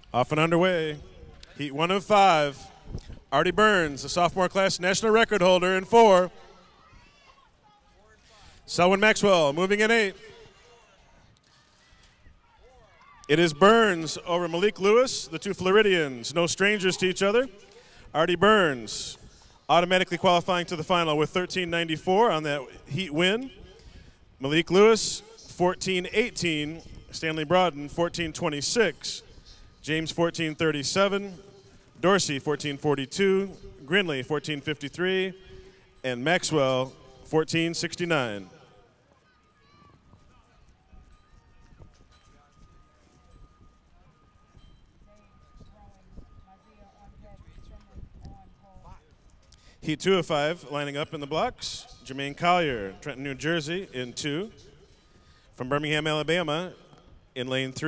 Off and underway. Heat 1 of 5. Artie Burns, the sophomore class national record holder in 4. Selwyn Maxwell moving in 8. It is Burns over Malik Lewis, the two Floridians, no strangers to each other. Artie Burns automatically qualifying to the final with 13.94 on that heat win. Malik Lewis, 14.18. Stanley Brodden, 14.26. James, 14.37. Dorsey, 14.42. Grinley, 14.53. And Maxwell, 14.69. Heat 2 of 5 lining up in the blocks. Jermaine Collier, Trenton, New Jersey in 2. From Birmingham, Alabama in lane 3.